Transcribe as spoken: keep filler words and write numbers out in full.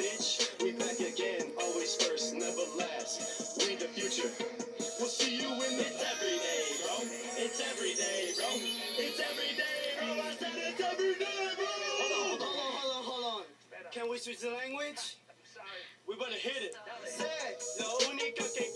bitch. We back again, always first, never last. We the future. We'll see you in the it's every day, bro. It's every day, bro. It's every day, bro. I said it's every day, bro. Hold on, hold on, hold on, hold on. Can we switch the language? We better hit it. Say, lo único que